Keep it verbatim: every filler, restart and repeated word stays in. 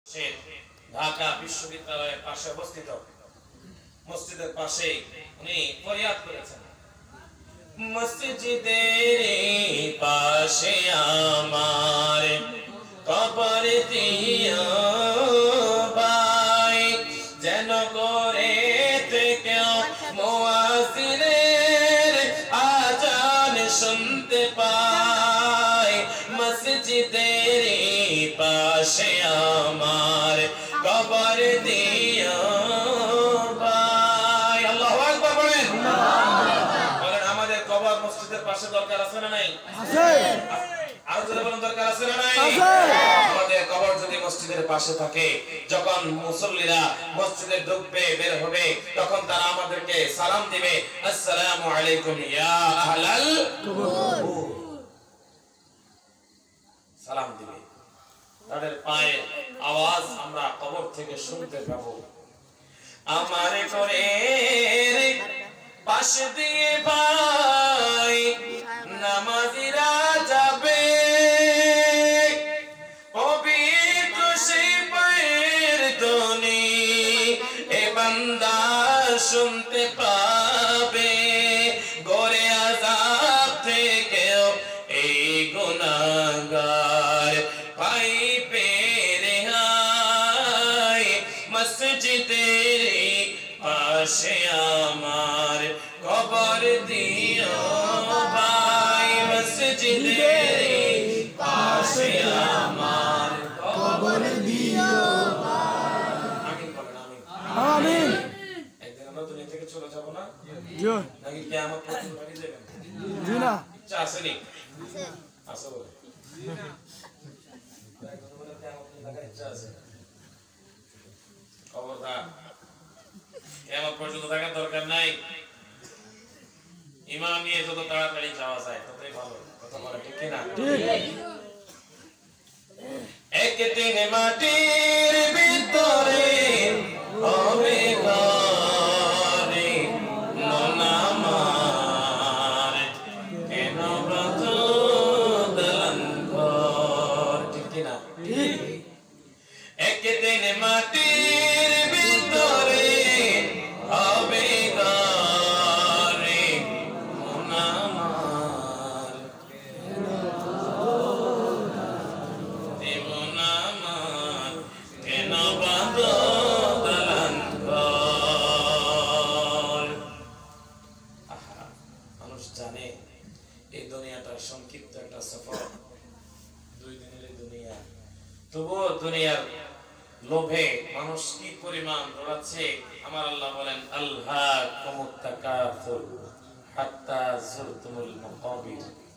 ঢাকা বিশ্ববিদ্যালয়ের পাশে অবস্থিত মসজিদের পাশে উনি ফরিয়াদ করেছেন, মসজিদের পাশে আমার কবর দিও ভাই, যেন করে কেউ মুয়াজ্জিনের আজান শুনতে পায়। মসজিদের পাশে আমার কবর দিও ভাই। আল্লাহু আকবার বলেন। বলেন আমাদের কবর মসজিদের পাশে দরকার আছে না নাই? আছে। আর যদি বলেন দরকার আছে না নাই? আছে। আমাদের কবর যদি মসজিদের পাশে থাকে, যখন মুসল্লিরা মসজিদে ঢুকবে বের হবে, তখন তারা আমাদেরকে সালাম দিবে, আসসালামু আলাইকুম ইয়া আহলাল কবর। সালাম দিবে, তাদের পায়ের আওয়াজ আমরা কবর থেকে শুনতে পাবো। আমার ঘরের পাশ দিয়ে ভাই নামাজিরা যাবে, পবিত্র সেই পায়ের ধ্বনি এ বান্দা শুনতে পাবে। ঘরে আযাব থেকেও এই গুনাহগার পাইবে রেহাই। মসজিদের পাশে আমার কবর দিও ভাই, মসজিদের পাশে আমার কবর দিও ভাই। আমিন বলেন আমিন। আমিন। একদিন আমরা দুনিয়া থেকে চলে যাব না? জি। নাকি কিয়ামত পর্যন্ত বাড়ি যাবেন? জি না। ইচ্ছা আছে নি? আছে। আছে বলে। একজন বলে কিয়ামত দেখার ইচ্ছা আছে। খবরদার, কিয়ামত পর্যন্ত থাকার দরকার নাই। ঈমান নিয়ে যত তাড়াতাড়ি যাওয়া যায় ততই ভালো। কথা বলে ঠিক কি না? ঠিক। একদিন মাটির ভিতরে হবে ঘরে ননামার, কেন ব্রত দালান ঘর। ঠিক কি না? ঠিক। একদিন মাটির ভিতরে হবে ঘরে ননামার, দেব নামার, কেন বাঁধ দালান ঘর। আহা, মানুষ জানে এই দুনিয়াটা সংক্ষিপ্ত একটা সফর, দুই দিনের এই দুনিয়া। তবুও দুনিয়ার লোভে মানুষ কি পরিমাণ দৌড়াচ্ছে। আমার আল্লাহ বলেন, আল্লাহ কুমুত তাকাসুর হাত্তা যুরতুমুল মাকাবির।